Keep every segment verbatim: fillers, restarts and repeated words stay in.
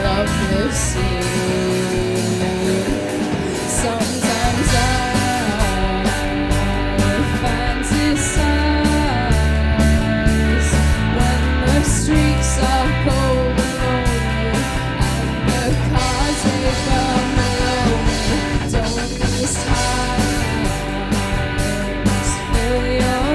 loveless scene. Sometimes I fantasize when the streets are cold and lonely and the cars they burn below me. Don't these times fill your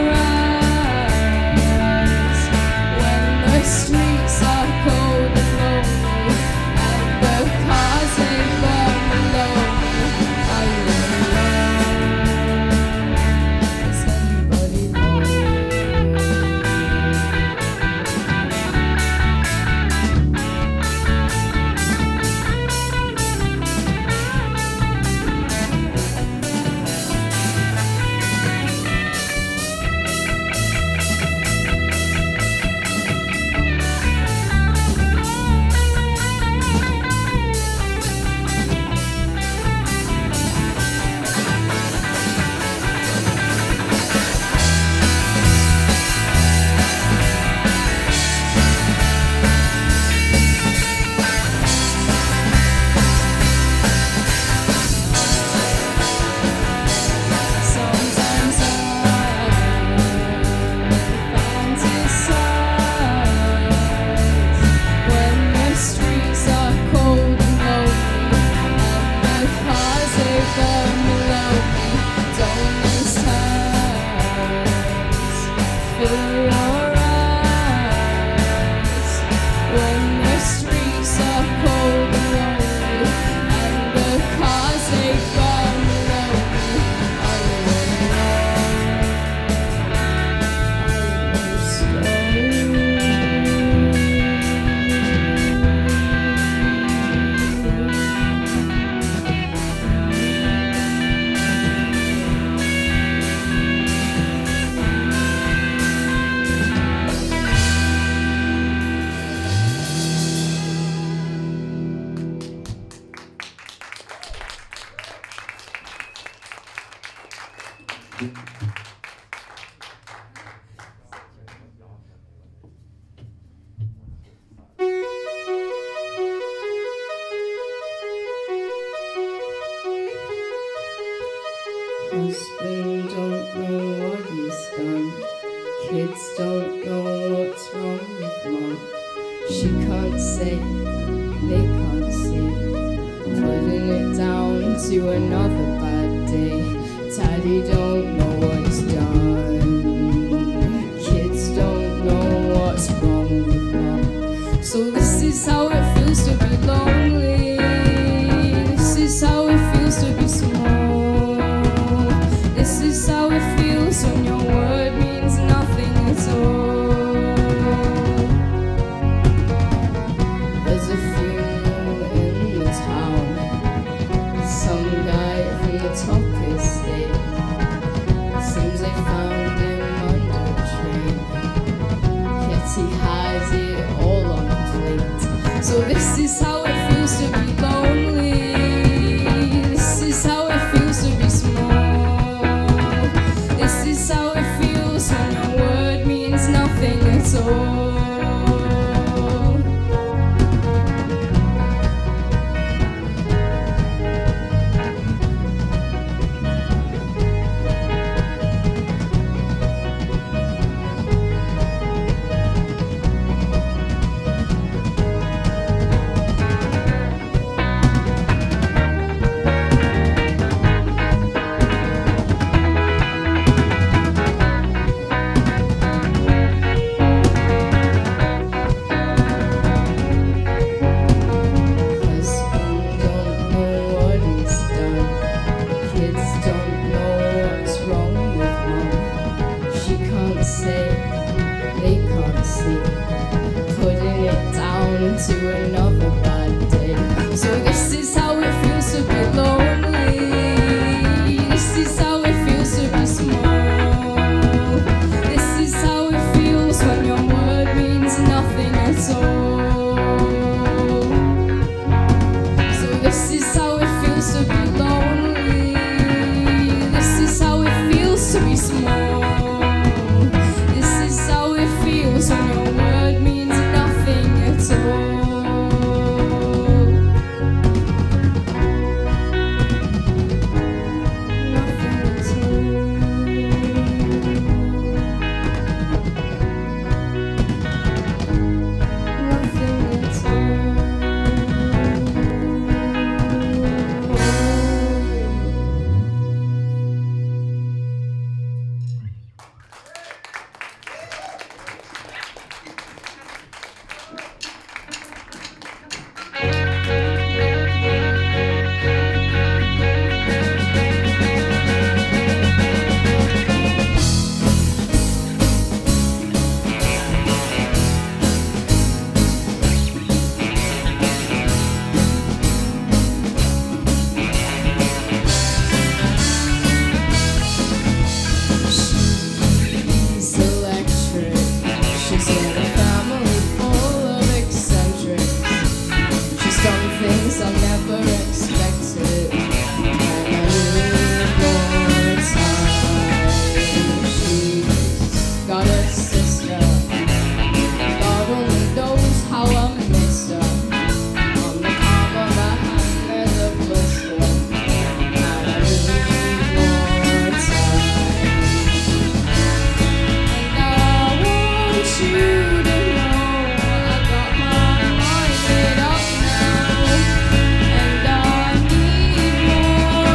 eyes when the streets are cold and lonely and the cars they burn below me? Are you alone? Is anybody home? Sometimes I fantasize when the streets are cold and lonely and the cars they burn below me. Don't these times fill your eyes when the streets are cold and lonely and the cars they burn below me? Are you Husband don't know what he's done. Kids don't know what's wrong with mom. She can't say, they can't see. Putting it down to another bad day. Daddy don't know what he's done. Kids don't know what's wrong with mom. So this is how it feels to be lonely. This is how it feels to be small. This is how it feels when your word means nothing at all. There's a funeral in the town. Some guy from the top estate. Seems they found him under a train. Yet he has it all on a plate. So this is how it feels to be lonely. This is how it feels to be small. This is how it feels when your word means nothing at all. some things I never expected, and I need more time. She's got a sister, God only knows how I miss her. On the palm of my hand there's a blister, and I need more time. And I want you to know I got my mind made up now, and I need more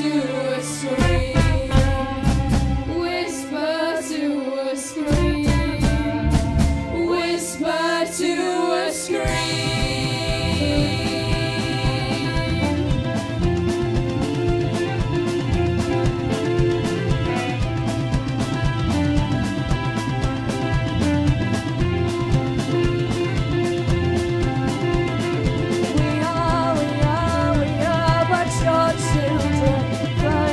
to a scream. Whisper to a scream. Whisper to a scream. We are, we are, we are but your children.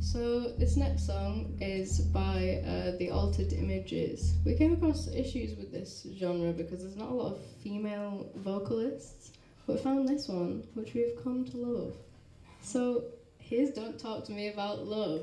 So this next song is by uh, the Altered Images. We came across issues with this genre because there's not a lot of female vocalists, but we found this one, which we've come to love. So here's Don't Talk to Me About Love.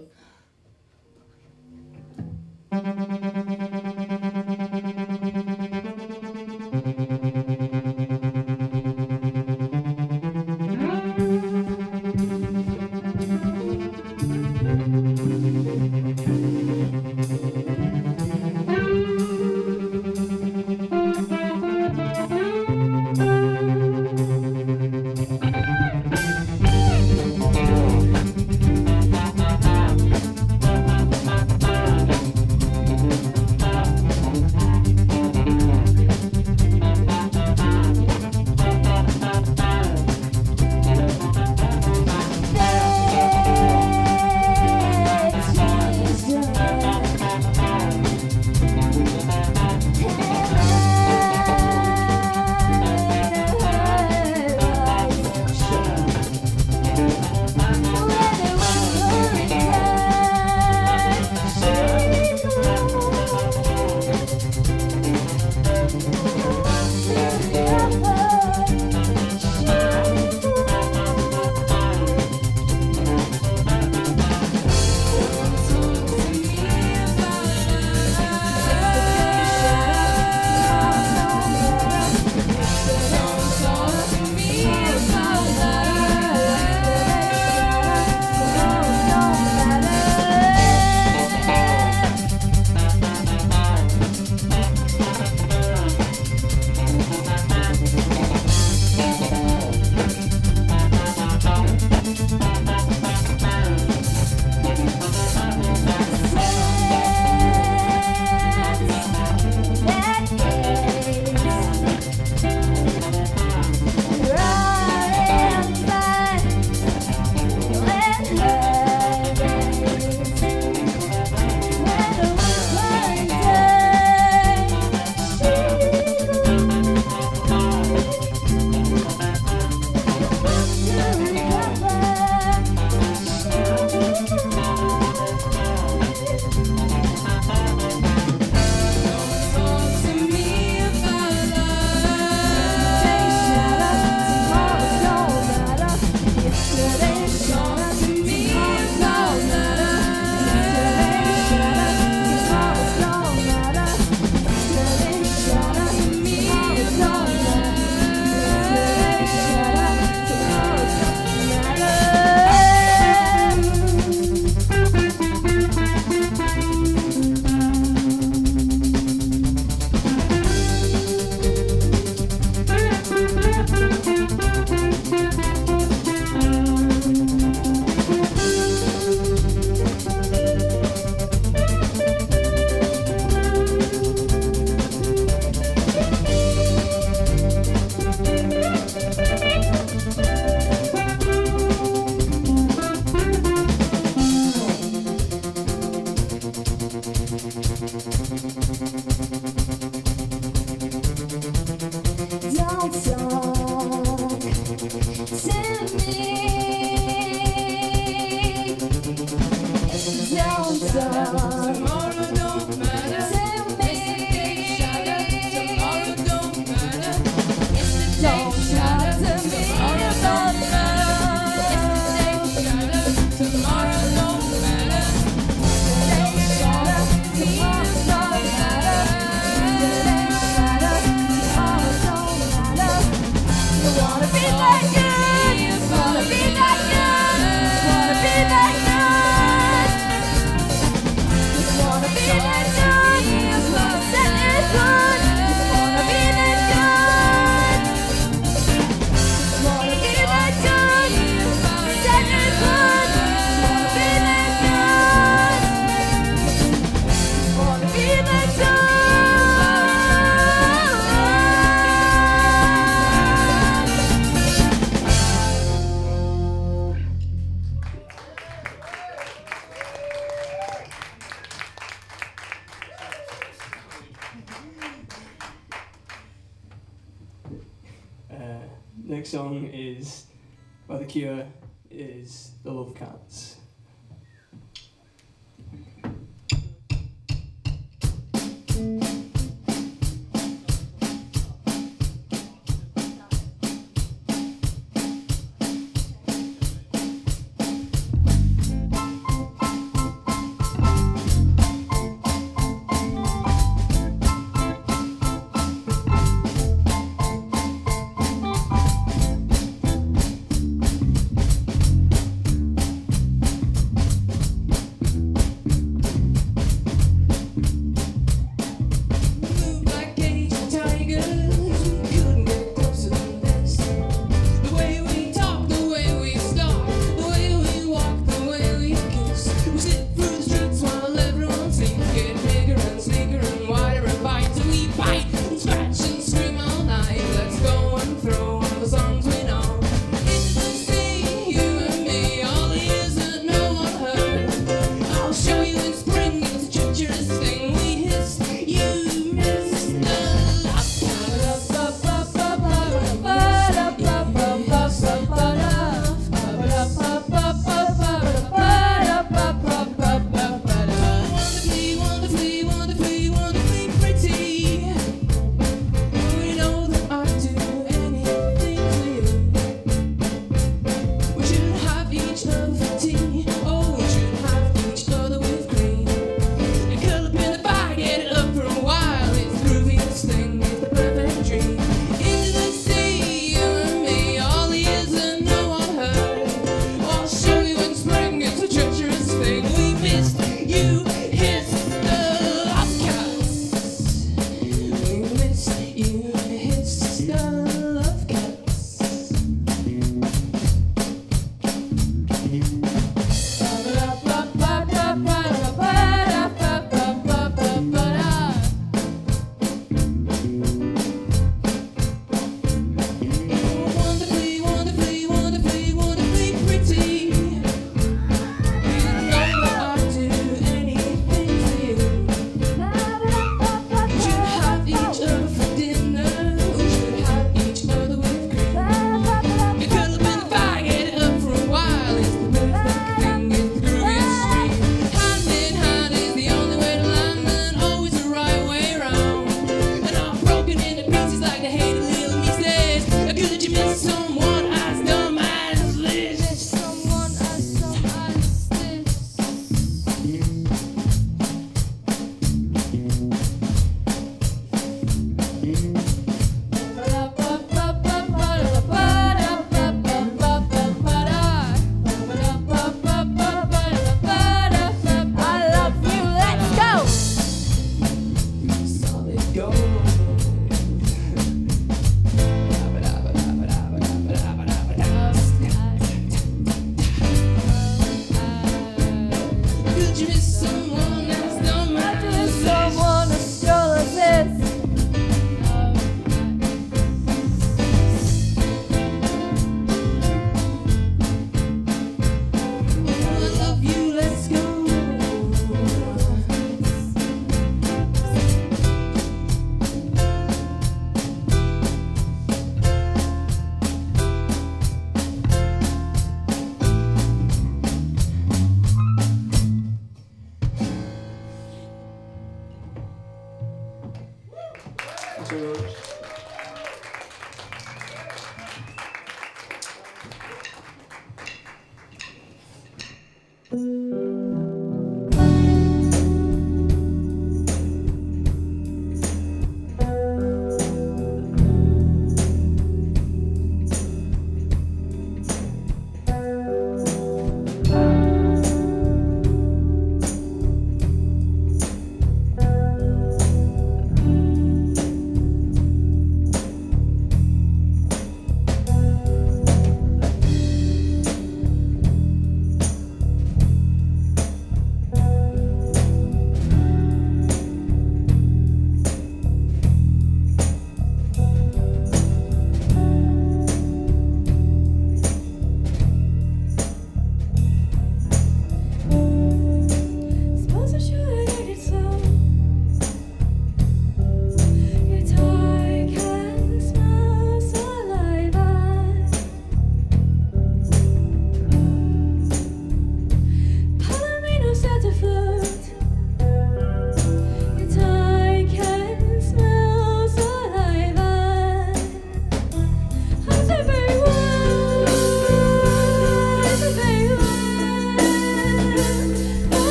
Next song is by The Cure, is The Love Cats.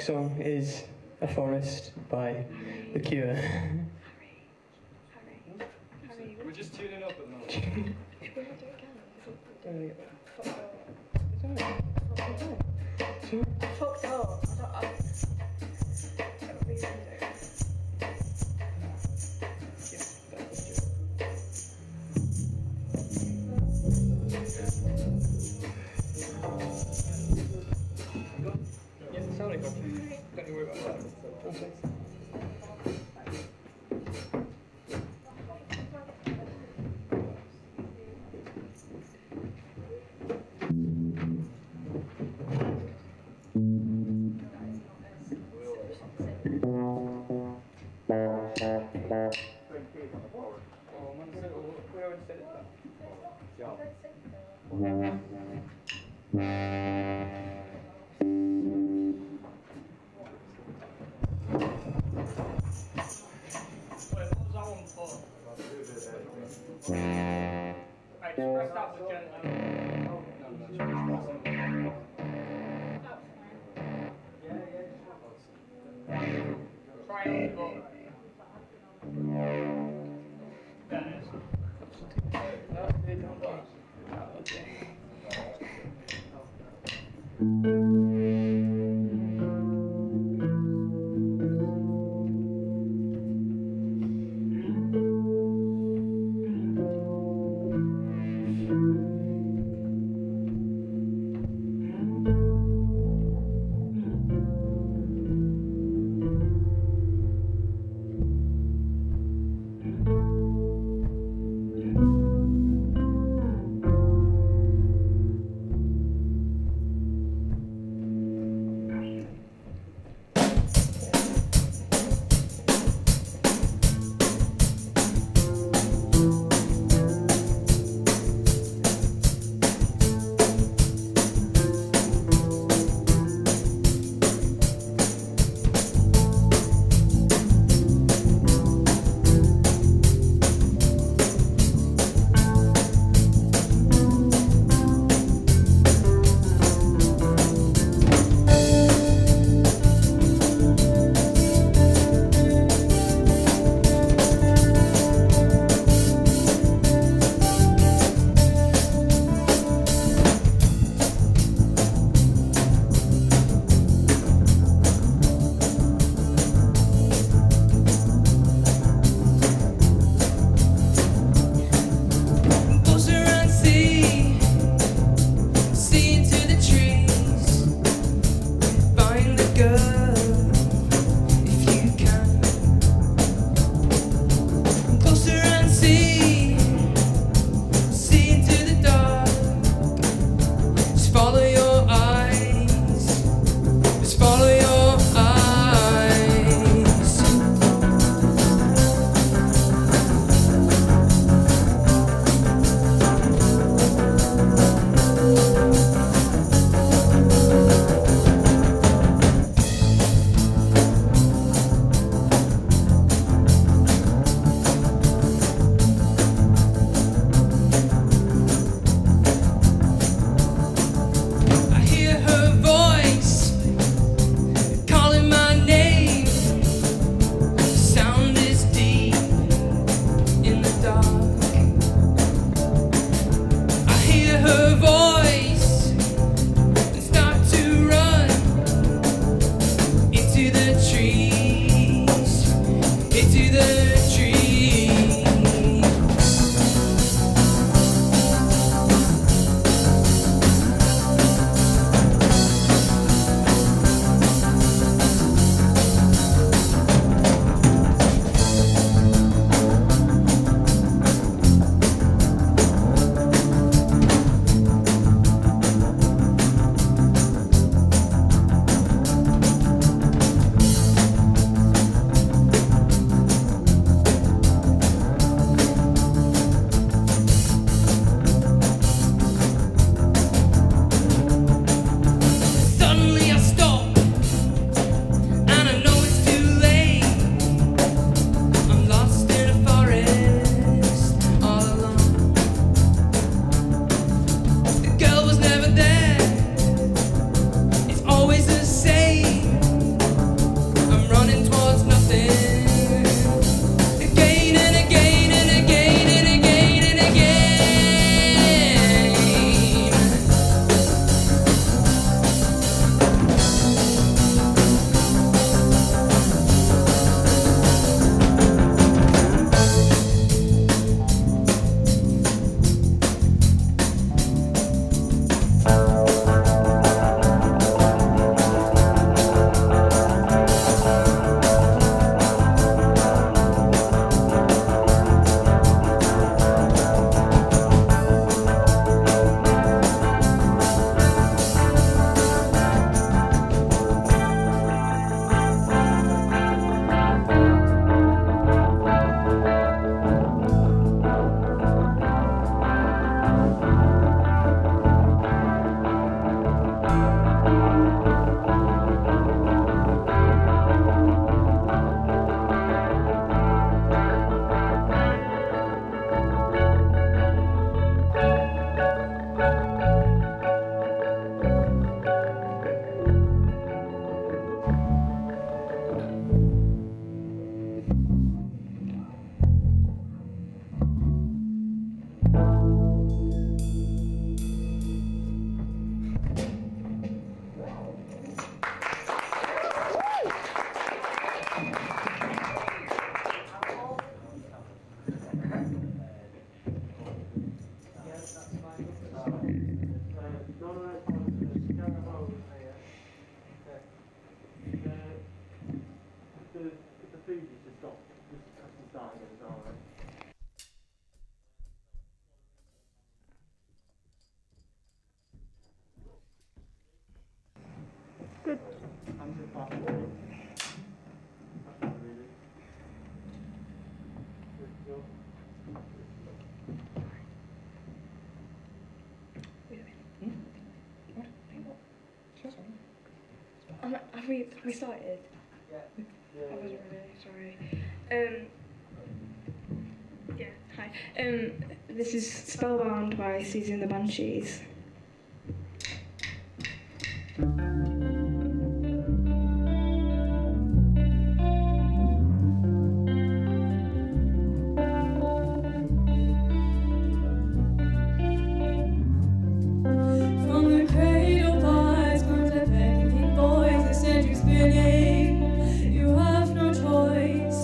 Next song is A Forest by The Cure. We're just tuning up at the moment. Fucked up. I don't, I, I really don't. Yeah, it sounded good. Don't you worry about that. Okay. I'm, have we have we started? Yeah. I wasn't really sorry. Um. Yeah. Hi. Um. This is Spellbound by Susie and the Banshees. From the cradle bars comes a begging voice that sends you spinning. You have no choice.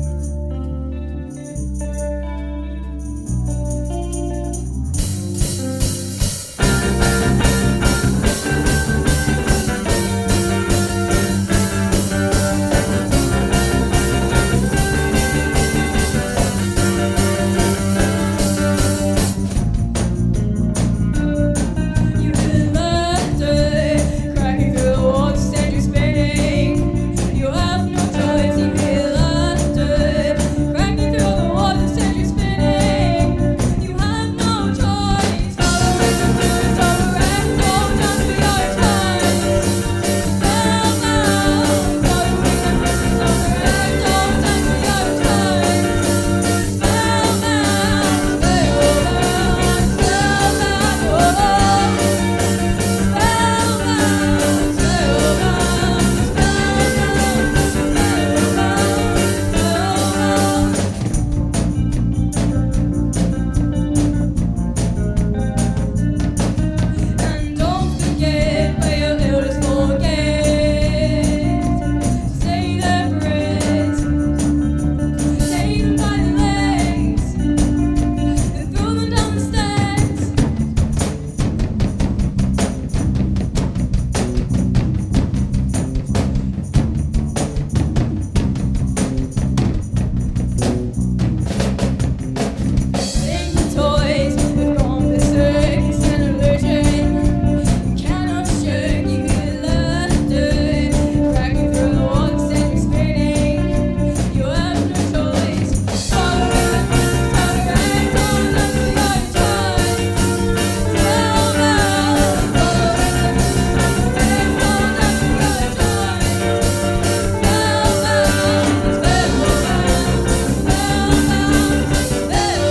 You hear laughter cracking through the walls, send you spinning. You have no choice. You hear laughter cracking through the walls, send you spinning. You have no choice. Follow the blues of a ragdoll, dance for your time. Spellbound. Follow the blues of a ragdoll, dance for your time. Spellbound. Spellbound. Spellbound. Oh. Spellbound, spellbound, spellbound, spellbound. And don't forget where your elders forget to say their prayers. Take them by the legs and throw them down the stairs. Sing the toys with circus and illusion. You cannot shirk, you hear laughter cracking through the walls, and you're spinning. You have no choice. Follow the blues of a ragdoll, dance for your time. Spellbound, follow the blues of a ragdoll, dance for your time. Spellbound, spellbound, spellbound, spellbound,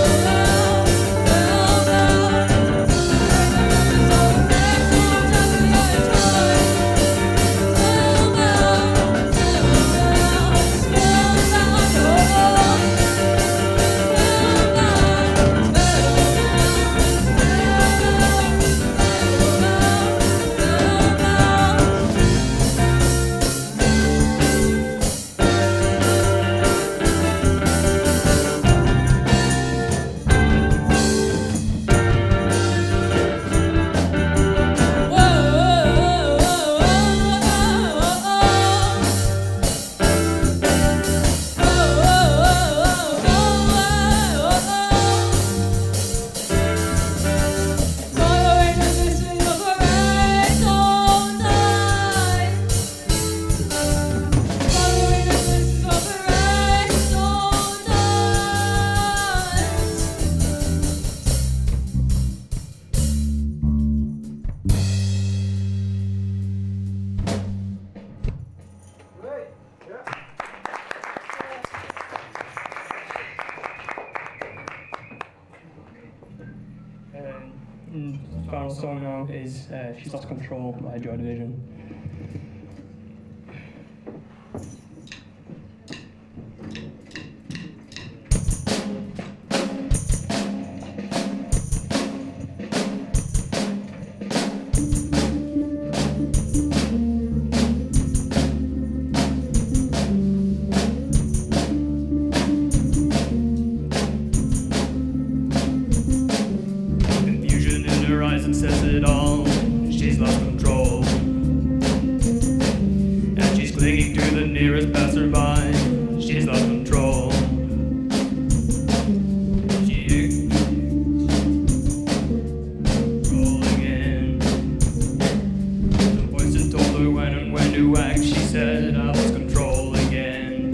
following the whistling of a ragdoll night. Following the whistling of a ragdoll night. Great. Yeah. Um, mm, final song now is uh, She's Lost Control by Joy Division. Confusion in her eyes and says it all. She's lost control. And she's clinging to the nearest passerby. She's lost control. She rolling in. The voice that told her when and when to act. She said, I lost control again.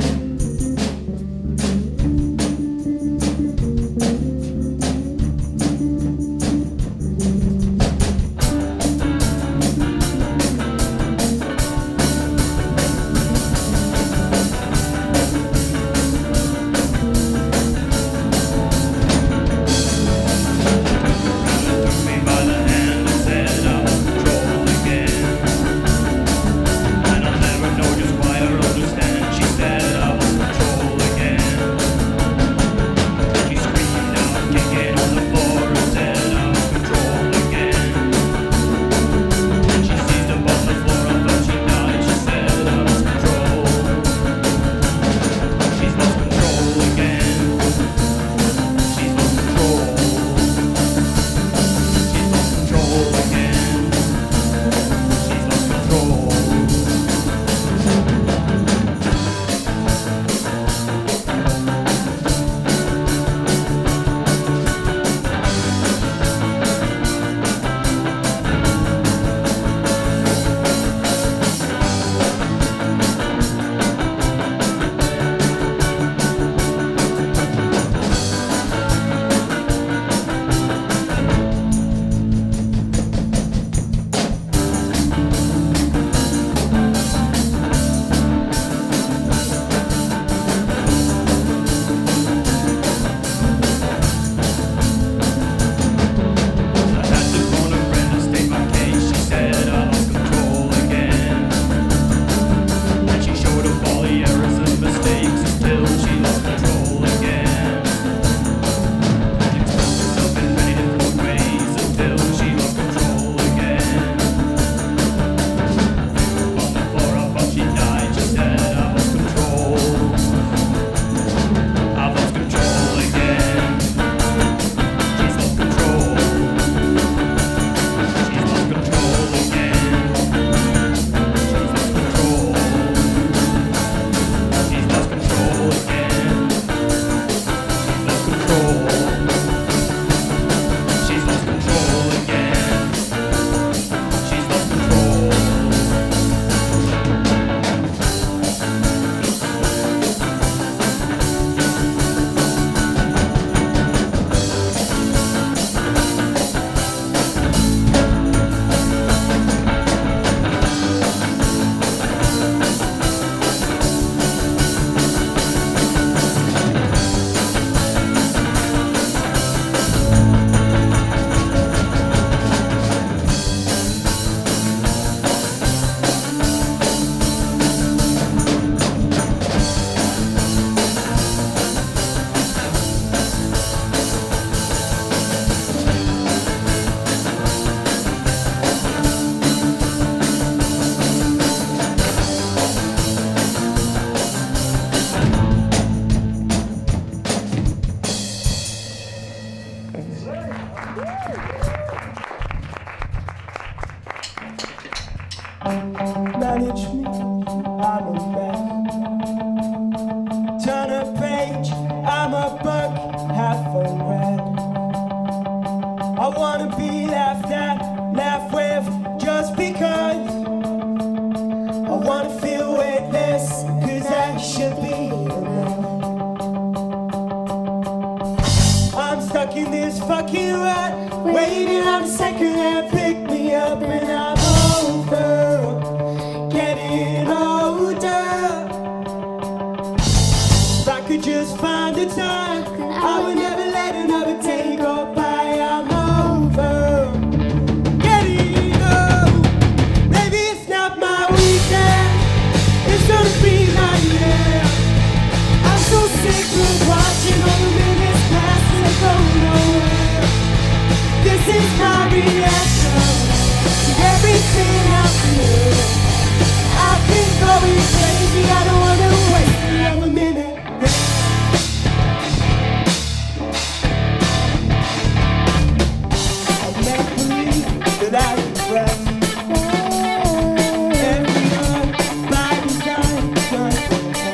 Manage me, I'm a man. Turn a page, I'm a book, half unread. I wanna be laughed at, laughed with, just because. I wanna feel weightless, cause I should be enough. I'm stuck in this fucking rut, waiting on a second hand, pick me up, and I'm over. Getting older. If I could just find the time, I would never let another day go by. I'm over. Getting old. Maybe it's not my weekend, it's gonna be my year. I'm so sick of watching all the minutes pass and they go nowhere. This is my reaction to everything I feel. I've been going crazy, I don't wanna waste another minute. I can't believe that I regret everyone by design, just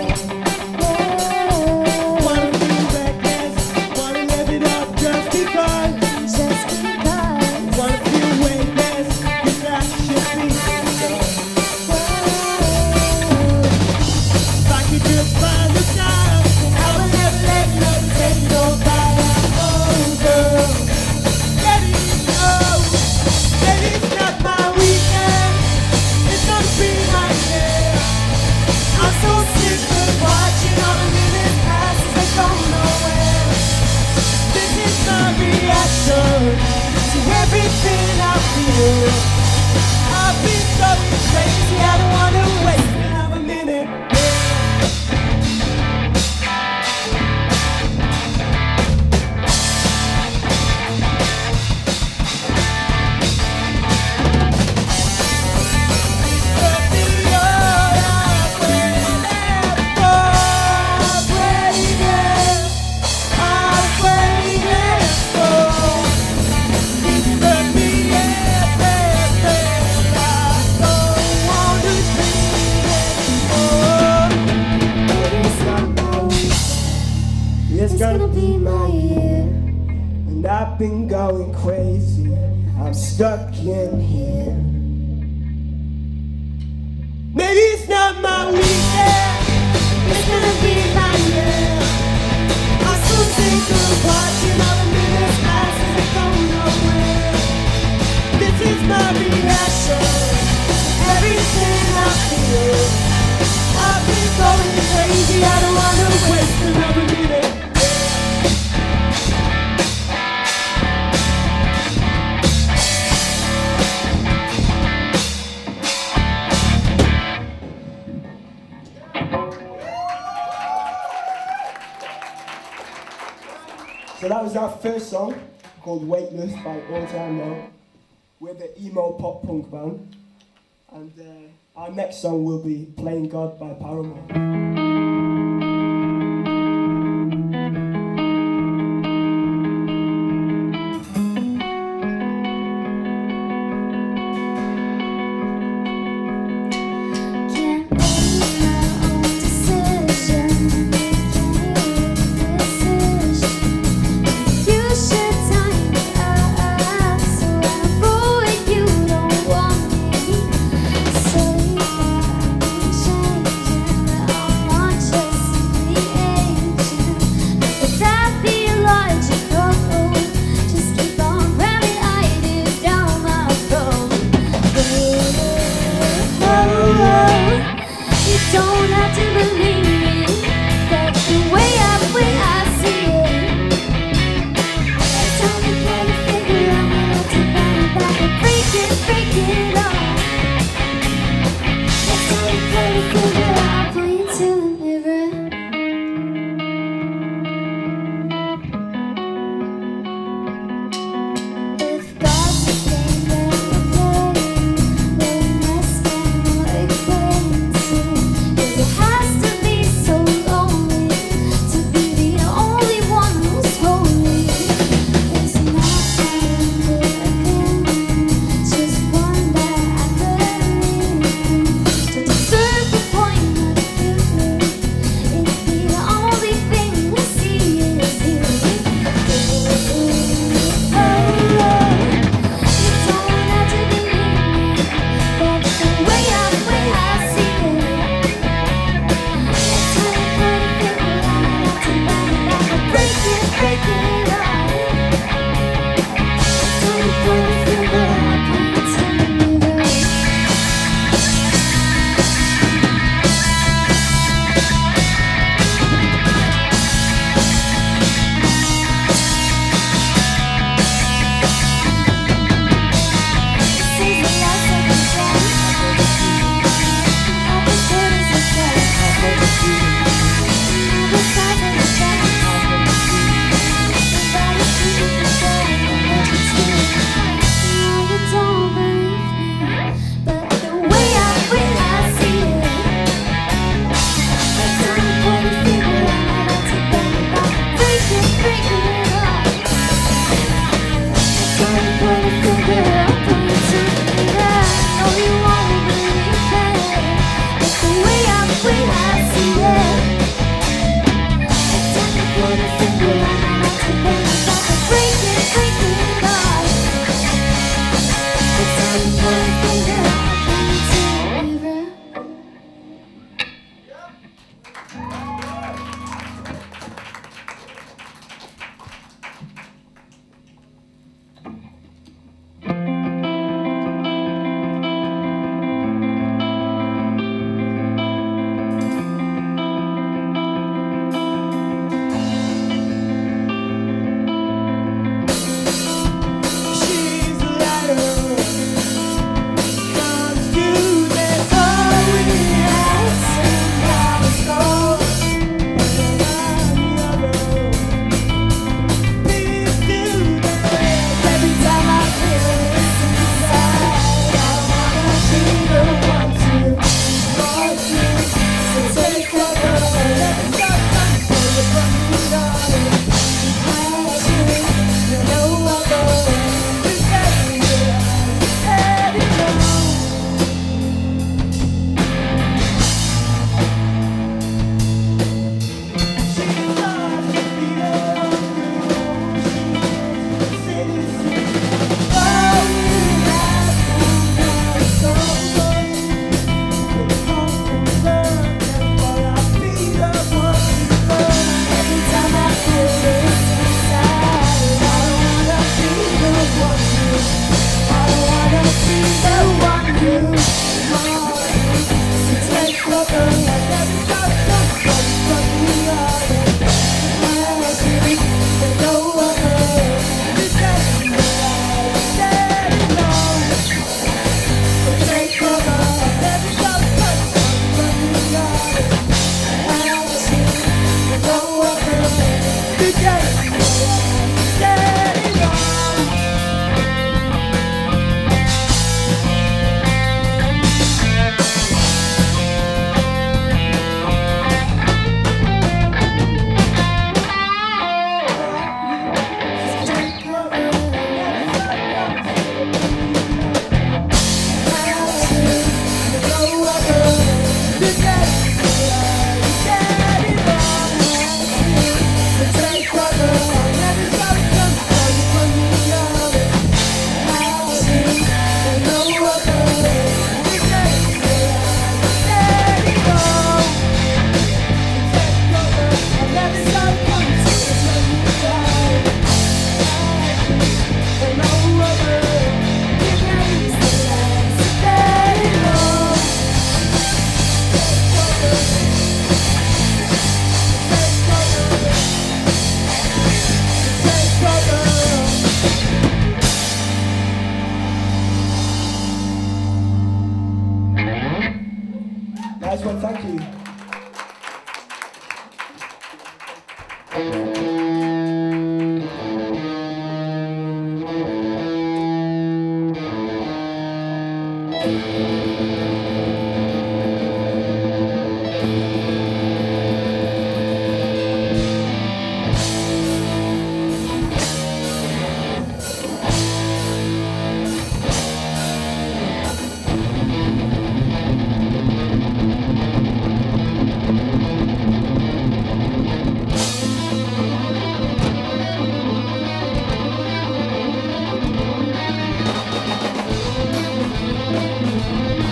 wanna feel reckless, wanna live it up just because, just because. Wanna feel weightless, cause I should be enough. Just find the time, I will never let another day go by. I'm over. Getting old. Maybe it's not my weekend, it's gonna be my year. I'm so sick of watching all the minutes pass as they go nowhere. This is my reaction to everything I feel. I've been going crazy, I don't wanna waste another minute. It's gonna be my year, and I've been going crazy. I'm stuck in here. Maybe it's not my weekend, it's gonna be my year. I'm so sick of watching all the minutes pass and they go nowhere. This is my reaction to everything I feel. I've been going crazy, I don't wanna waste another minute. So that was our first song, called Weightless by All Time Low. We're the emo pop punk band. And uh, our next song will be Playing God by Paramore. Say that I'm changing, I Thank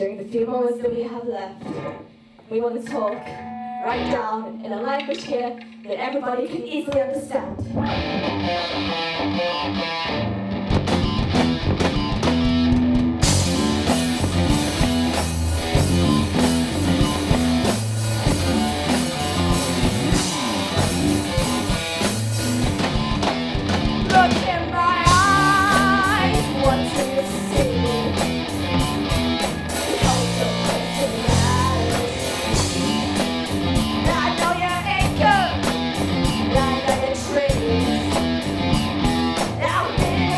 During the few moments that we have left, we want to talk right down in a language here that everybody can easily understand. Look in my eyes, what do you see? The ultimate question matters. I know you're anchored, and I know your trees. I've been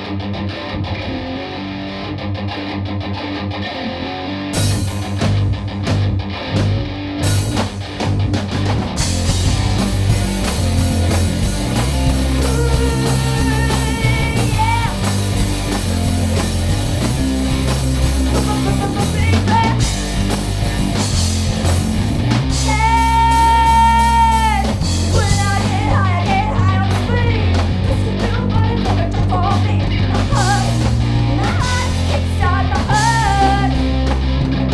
My heart kickstart my heart.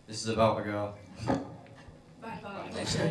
This is about a girl. Right about actually.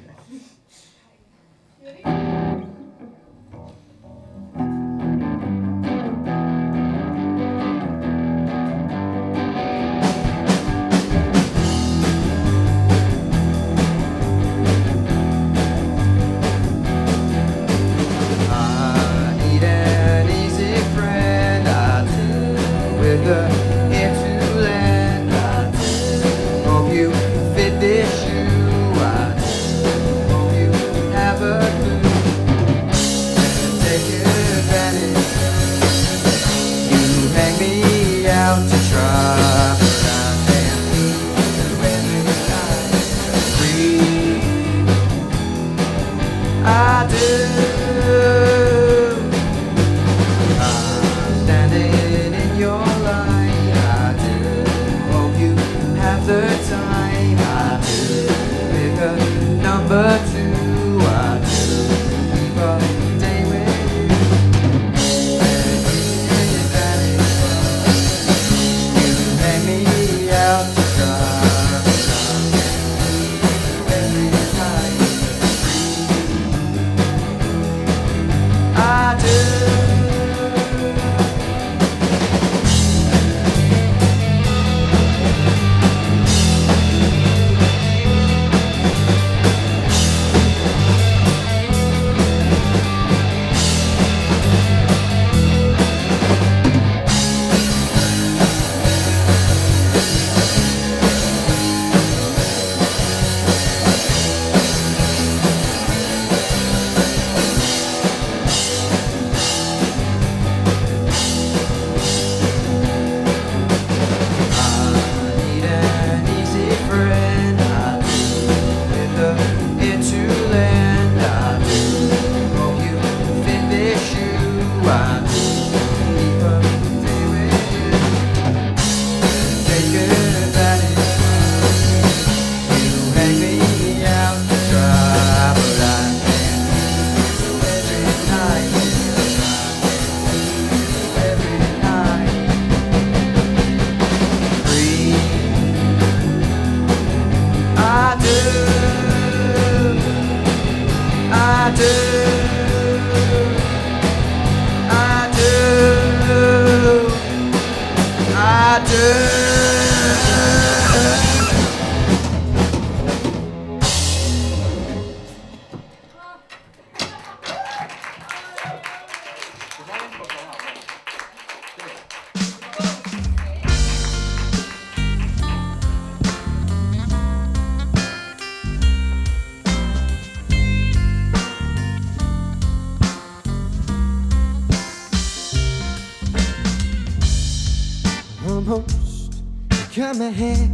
Almost come ahead.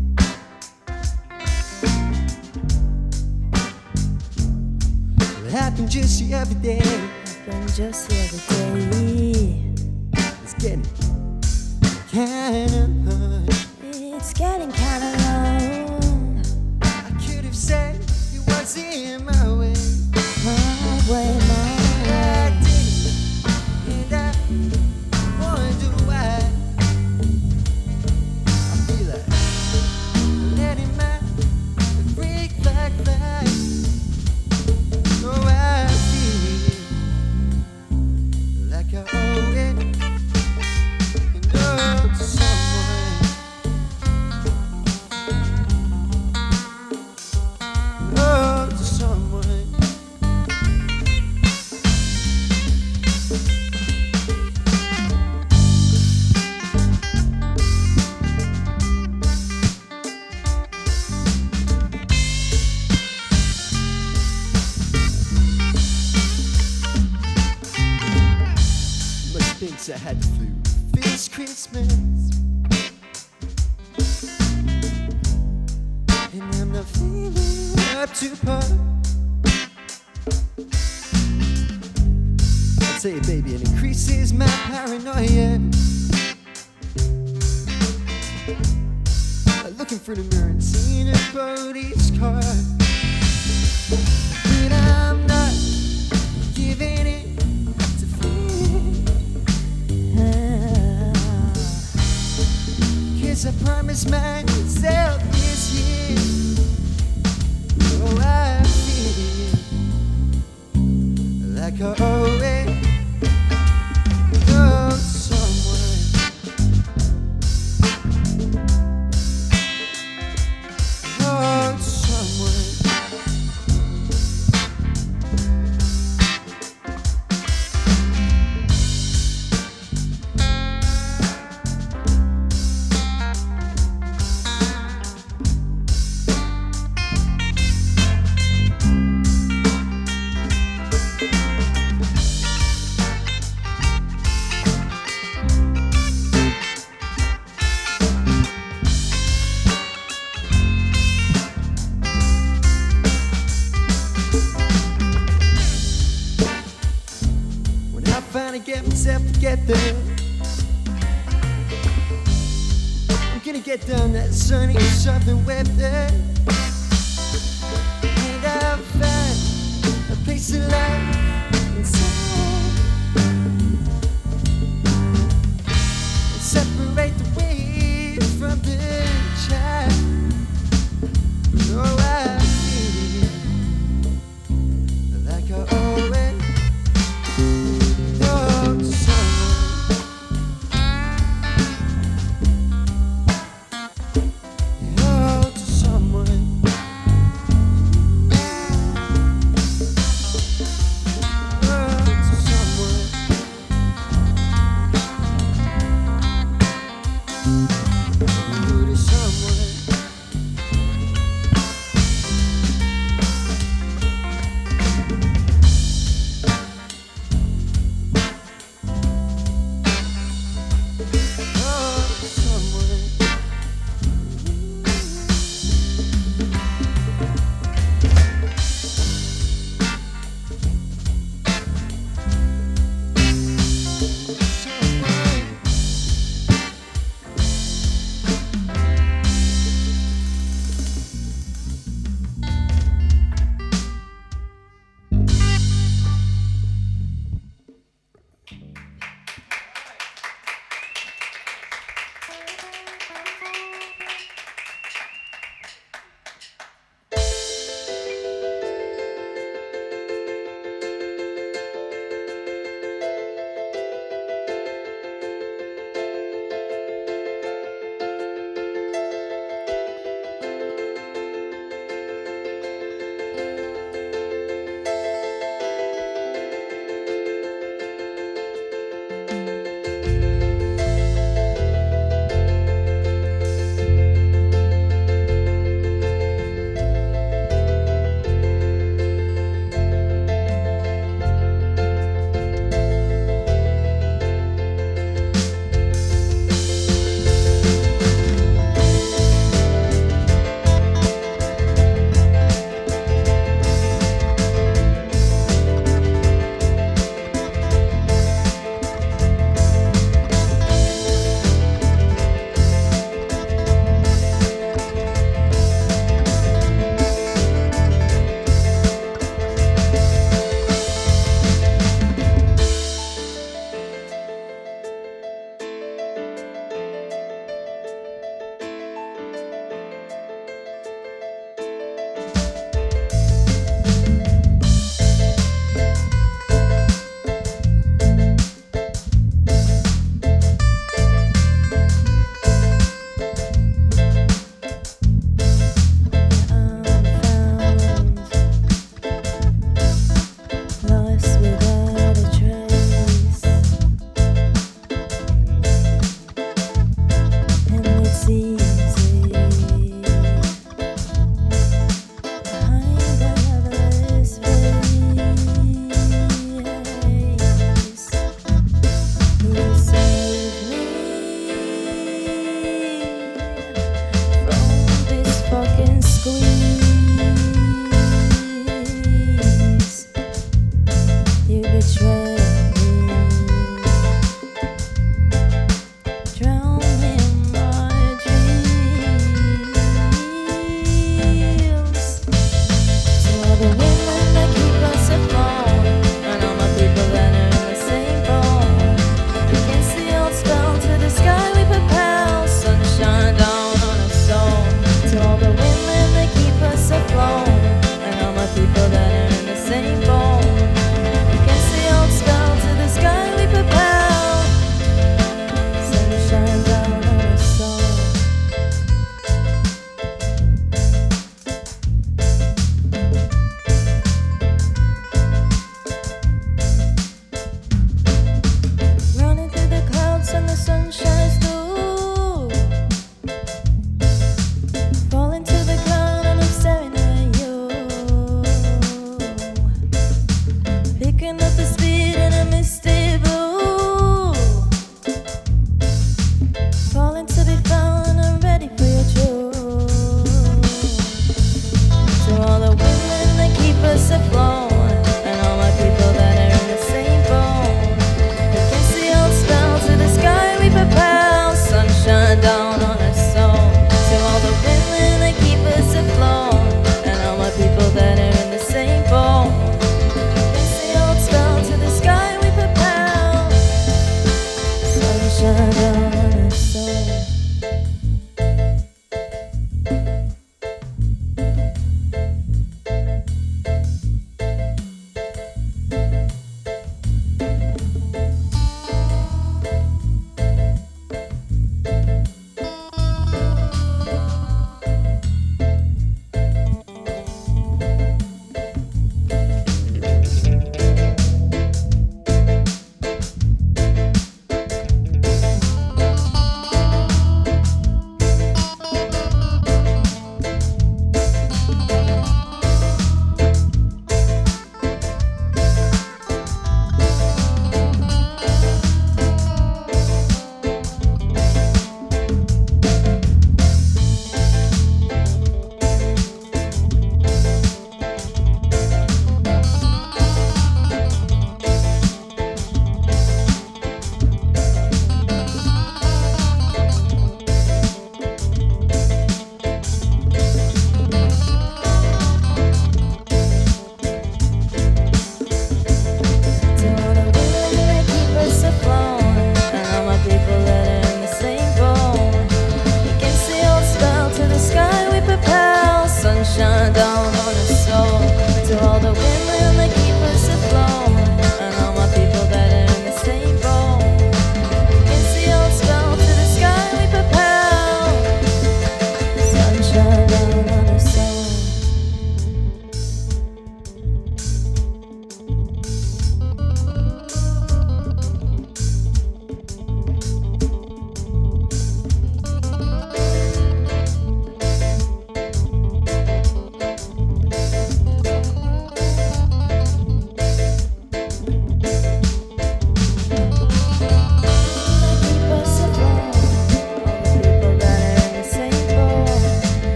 It happened just the other day. Happened just the other day. It's getting kinda hard. It's getting kinda long. I could have said it wasn't my way. My way, my I way. did, and I wonder why. I feel like letting my freak flag fly. Oh, I feel like I owe it, you know, to someone. Oh, to someone. Must thinks I had the flu this Christmas, and I'm not feeling up to par. I tell you, baby, it increases my paranoia. Like looking through the mirror and seeing a police car. But I'm not giving it to fear. Yes, I promised myself this year. Oh, I feel like I always know someone. Know someone. Get myself together. I'm gonna get down that sunny southern weather, and I'll find a place of life inside, and separate the wave from the child. Oh, I feel like I always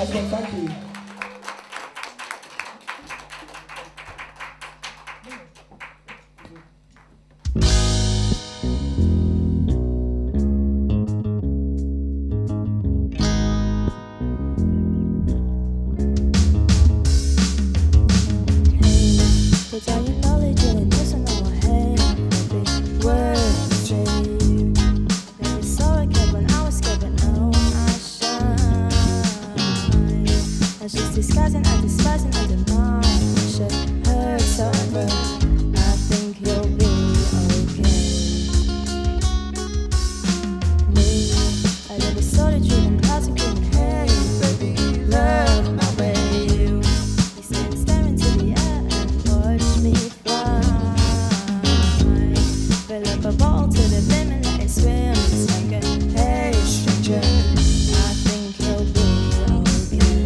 Nice one, thank you. Put down your knowledge and it doesn't know hey, big words to say. Never saw a kid when I was scared, but now I shine. I was just disguising and despising under my shirt. Hurts however, I think you'll be okay. Me, I never saw the dream and clouds and green. Hey, baby, love my way. You stand staring to the air and watch me fly. Fill up a ball to the rim and let it swim. It's like a hey stranger, I think you'll be okay.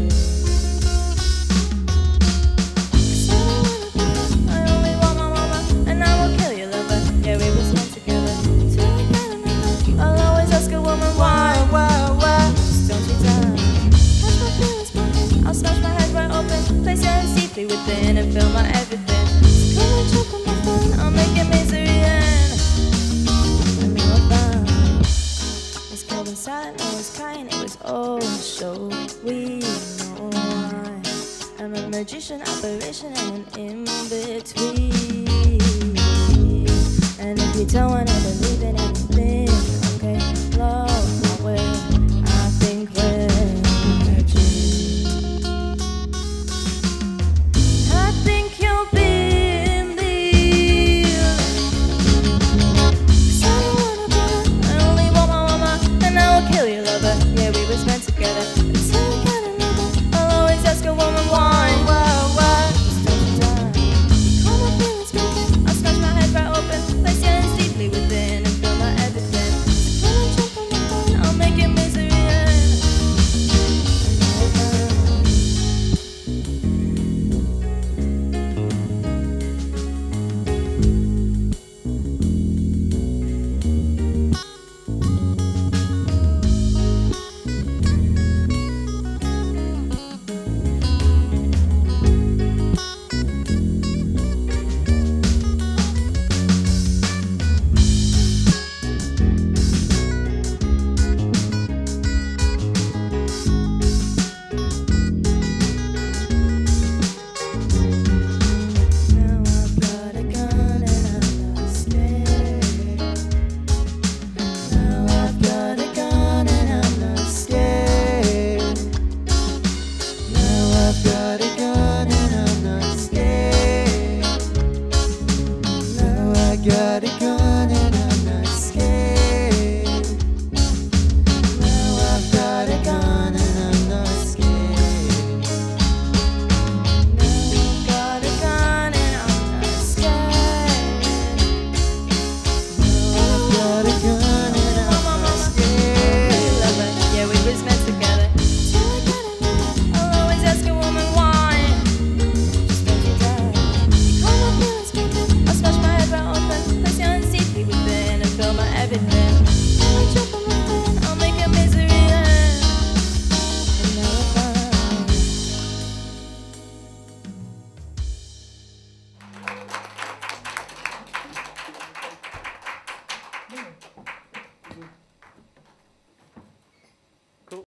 'Cause I don't wanna be, I only want my mama, and I will kill your lover. Yeah, we was meant together. Till I get another, I'll always ask a woman why, why, why. Just don't you die. Catch my feelings burning, I'll smash my head right open. Place your hands deeply within and feel my everything. So come and choke on my phone, I'll make it misery end. Let me walk by. It's cold and silent, I was crying, it was all so we know why. I'm a magician, apparition, and an in-between. And if you don't wanna believe in anything, okay, love